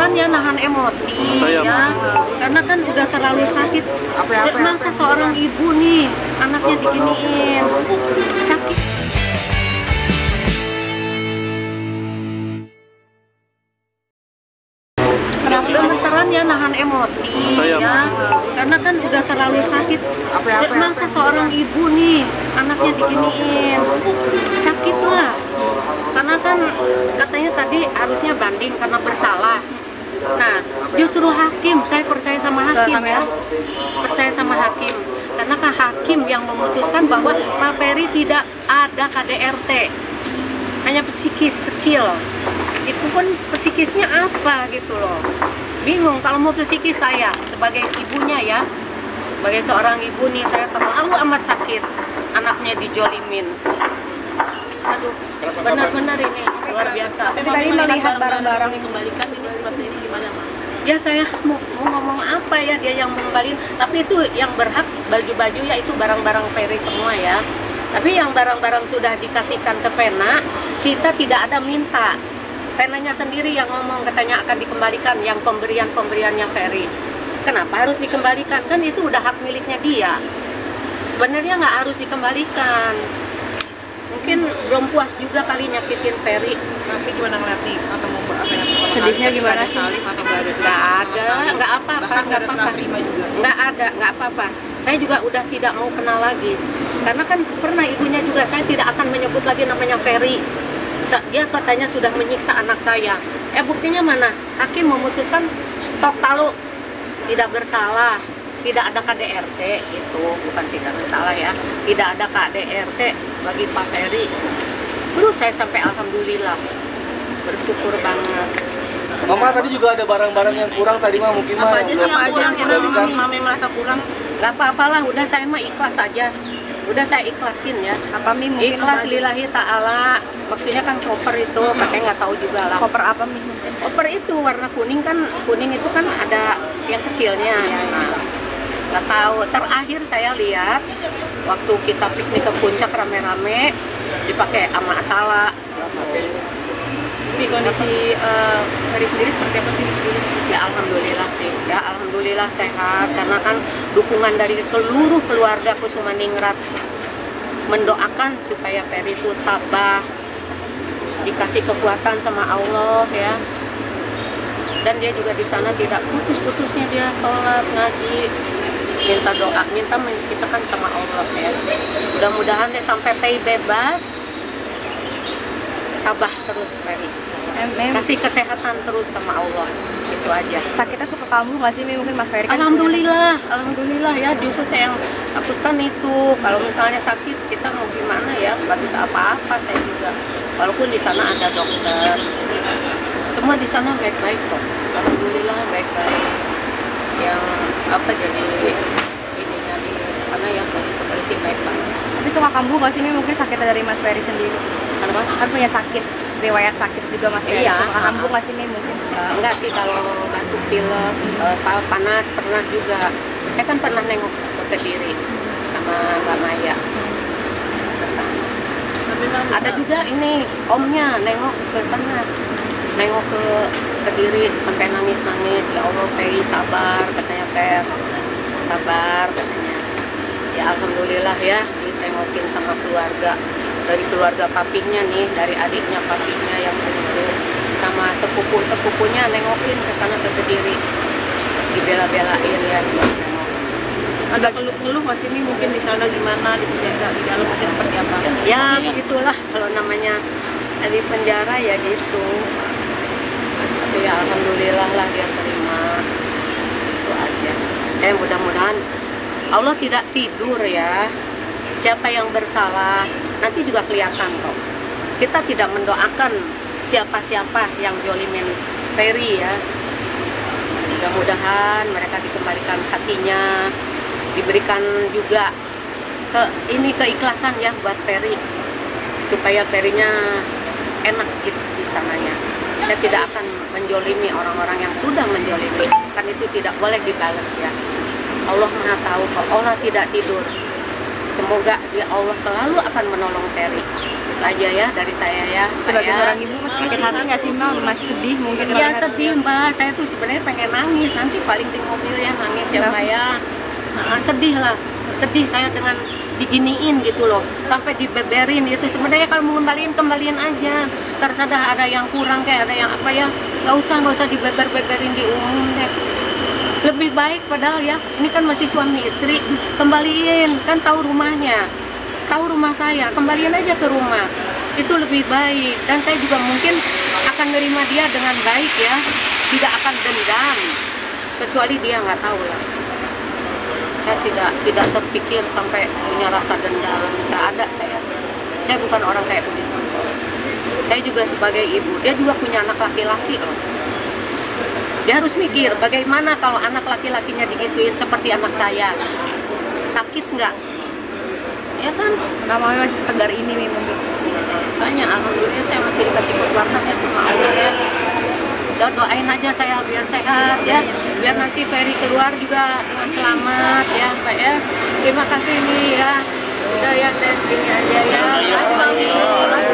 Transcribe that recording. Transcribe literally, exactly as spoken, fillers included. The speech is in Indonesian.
gemeteran ya, nahan emosi ya, karena kan udah terlalu sakit. Masa seorang ibu nih anaknya diginiin, sakit. Gemeteran ya, nahan emosi ya, karena kan udah terlalu sakit. Masa seorang ibu nih anaknya diginiin, sakit lah. Karena kan katanya tadi harusnya banding karena bersalah. Nah, justru hakim, saya percaya sama hakim ya, percaya sama hakim. Karena kan hakim yang memutuskan bahwa Pak Ferry tidak ada K D R T, hanya psikis kecil. Itu pun psikisnya apa gitu loh. Bingung kalau mau psikis saya sebagai ibunya ya, sebagai seorang ibu nih, saya terlalu amat sakit anaknya dijolimin. Aduh, benar-benar ini luar biasa. Tapi tadi melihat barang-barang dikembalikan ini seperti ini gimana, Mak? Ya saya mau, mau ngomong apa ya, dia yang mengembalikan. Tapi itu yang berhak baju-baju ya itu barang-barang Ferry semua ya. Tapi yang barang-barang sudah dikasihkan ke Pena, kita tidak ada minta. Penanya sendiri yang ngomong katanya akan dikembalikan yang pemberian-pemberiannya Ferry. Kenapa harus dikembalikan? Kan itu udah hak miliknya dia. Sebenarnya nggak harus dikembalikan. Mungkin belum puas juga kali nyakitin Ferry. Tapi gimana ngeliat nih atau mau apa ya? Sedihnya gimana sih? Salib atau nggak ada? Nggak ada, nggak apa-apa, nggak apa-apa. Nggak ada, nggak apa-apa. Saya juga udah tidak mau kenal lagi. Karena kan pernah ibunya juga, saya tidak akan menyebut lagi namanya Ferry. Dia katanya sudah menyiksa anak saya. Eh buktinya mana? Hakim memutuskan tok palu, tidak bersalah, tidak ada K D R T, itu bukan tidak bersalah ya, tidak ada K D R T bagi Pak Ferry. Terus saya sampai alhamdulillah bersyukur banget. Mama tadi juga ada barang-barang yang kurang tadi mah mungkin mah. Apa aja sih yang kurang yang mami, mami merasa kurang? Gak apa-apalah, udah saya mah ikhlas aja. Udah saya ikhlasin ya. Apa Mi mungkin ikhlas apa lillahi ta'ala. Maksudnya kan koper itu, pakai nggak tahu juga lah. koper apa Mi mungkin? Koper itu warna kuning kan, kuning itu kan ada yang kecilnya. Nah, nggak tahu. Terakhir saya lihat waktu kita piknik ke puncak rame-rame dipakai sama Atala. Tapi kondisi uh, Ferry sendiri seperti apa sih? Ya alhamdulillah sih, ya alhamdulillah sehat karena kan dukungan dari seluruh keluarga Kusumaningrat mendoakan supaya Ferry itu tabah, dikasih kekuatan sama Allah ya. Dan dia juga di sana tidak putus-putusnya dia sholat, ngaji, minta doa, minta kita kan sama Allah ya. Mudah-mudahan dia sampai pay bebas, tabah terus Ferry. Kasih kesehatan terus sama Allah, itu aja. Sakitnya suka kambuh nggak sih Mi mungkin Mas Ferry? Kan Alhamdulillah, alhamdulillah ya. Justru saya yang takutkan itu kalau misalnya sakit kita mau gimana ya, nggak bisa apa-apa saya juga. Walaupun di sana ada dokter, semua di sana baik-baik kok. Alhamdulillah baik-baik. Yang apa jadi ininya di sana ya kondisi polisi baik banget. Tapi suka kambuh nggak sih Mi mungkin sakitnya dari Mas Ferry sendiri? Kenapa? Kan punya sakit, riwayat sakit juga Mas Ferry. Iya. Suka kambuh nggak sih Mi mungkin? Uh, enggak sih kalau batuk pilek, uh, panas pernah juga. Saya kan pernah nengok ke Kediri sama Mbak Maya. Tapi Mam, Ada juga ini omnya nengok ke sana, nengok ke Kediri sampai nangis-nangis. Ya Allah, Ferry sabar katanya, Fer sabar katanya. Ya alhamdulillah ya ditengokin sama keluarga, dari keluarga papinya nih, dari adiknya papinya yang bungsu sama sepupu-sepupunya nengokin ke sana ke Kediri, dibela-belain ya buat nengok. ada keluh-keluh masih Mi mungkin di sana gimana, di penjara di dalam mungkin seperti apa? Ya begitulah kalau namanya di penjara ya gitu. Tapi ya alhamdulillah lah dia terima, itu aja. Eh mudah-mudahan Allah tidak tidur ya. Siapa yang bersalah nanti juga kelihatan kok. Kita tidak mendoakan siapa-siapa yang jolimin Ferry ya. Mudah-mudahan mereka dikembalikan hatinya, diberikan juga ke ini keikhlasan ya buat Ferry, supaya Ferry-nya enak gitu di sananya. Saya tidak akan menjolimi orang-orang yang sudah menjolimi, kan itu tidak boleh dibalas ya. Allah Maha tahu kok, Allah tidak tidur. Semoga ya Allah selalu akan menolong Ferry. aja ya dari saya ya. Sebagai Saya- seorang ibu masih sakit hati nggak sih Mbak? Masih sedih mungkin? Ya melihat- sedih mbak, saya tuh sebenarnya pengen nangis, nanti paling di mobil ya nangis ya mbak ya. Nah, sedih lah, sedih saya dengan diginiin gitu loh, sampai dibeberin itu. Sebenarnya kalau mau kembaliin, kembaliin aja. Tersadar ada yang kurang kayak ada yang apa ya, nggak usah nggak usah dibeber-beberin di umum deh. Lebih baik padahal ya, ini kan masih suami istri, kembaliin, kan tahu rumahnya, tahu rumah saya, kembaliin aja ke rumah. Itu lebih baik, dan saya juga mungkin akan nerima dia dengan baik ya, tidak akan dendam, kecuali dia nggak tahu lah. Saya tidak tidak terpikir sampai punya rasa dendam, nggak ada saya. Saya bukan orang kayak begitu. Saya juga sebagai ibu, dia juga punya anak laki-laki loh. Dia harus mikir bagaimana kalau anak laki-lakinya digituin seperti anak saya, sakit nggak? Ya kan? Namanya masih setegar ini nih mungkin. Banyak, alhamdulillah saya masih dikasih kekuatan ya sama Allah ya. Udah doain aja saya biar sehat ya, biar nanti Ferry keluar juga dengan selamat ya Pak ya. Terima kasih nih ya. Udah ya saya segini aja ya. Ya, ya, Terima kasih, Mami.